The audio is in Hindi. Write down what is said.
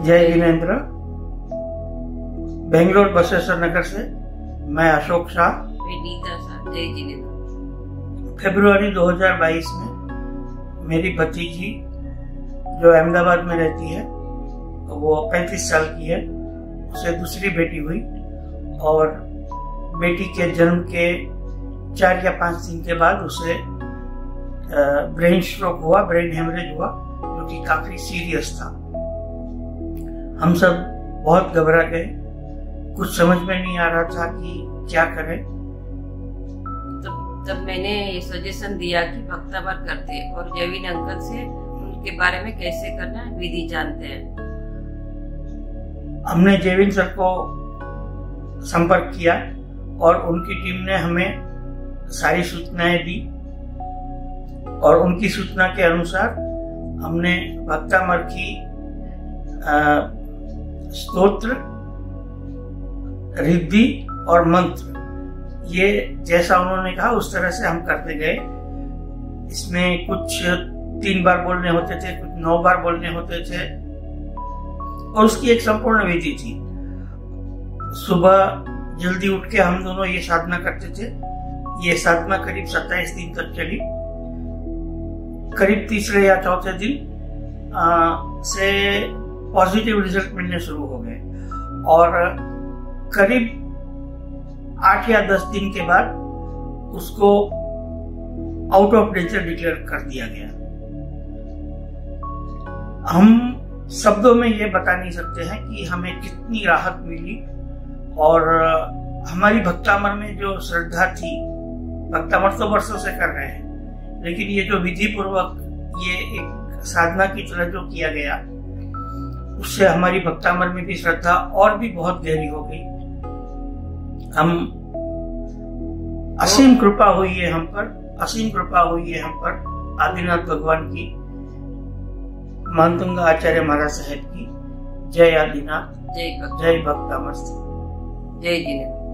जय जिनेन्द्र। बेंगलोर बसवेश्वर नगर से मैं अशोक शाह। जय जिनेन्द्र। फरवरी 2022 में मेरी भतीजी जो अहमदाबाद में रहती है, वो 35 साल की है, उसे दूसरी बेटी हुई और बेटी के जन्म के 4 या 5 दिन के बाद उसे ब्रेन स्ट्रोक हुआ, ब्रेन हेमरेज हुआ, जो कि काफी सीरियस था। हम सब बहुत घबरा गए, कुछ समझ में नहीं आ रहा था कि क्या करें। तब मैंने ये सजेशन दिया कि भक्तावार करते और जयवीन अंकल से उनके बारे में कैसे करना विधि जानते हैं। हमने जयवीन सर को संपर्क किया और उनकी टीम ने हमें सारी सूचनाएं दी और उनकी सूचना के अनुसार हमने भक्तामर की स्तोत्र, रिद्धि और मंत्र, ये जैसा उन्होंने कहा उस तरह से हम करते गए। इसमें कुछ 3 बार बोलने होते थे, कुछ 9 बार बोलने होते थे और उसकी एक संपूर्ण विधि थी। सुबह जल्दी उठ के हम दोनों ये साधना करते थे। ये साधना करीब 27 दिन तक चली। करीब तीसरे या चौथे दिन से पॉजिटिव रिजल्ट मिलने शुरू हो गए और करीब 8 या 10 दिन के बाद उसको आउट ऑफ डेंजर डिक्लेयर कर दिया गया। हम शब्दों में ये बता नहीं सकते हैं कि हमें कितनी राहत मिली और हमारी भक्तामर में जो श्रद्धा थी, भक्तामर तो वर्षों से कर रहे हैं, लेकिन ये जो विधि पूर्वक ये एक साधना की तरह जो किया गया, उससे हमारी भक्तामर में भी श्रद्धा और भी बहुत गहरी हो गई। हम असीम कृपा हुई है हम पर, असीम कृपा हुई है हम पर आदिनाथ भगवान की, मानतुंगा आचार्य महाराज साहेब की। जय आदिनाथ, जय भक्तामर, जय जिनेन्द्र।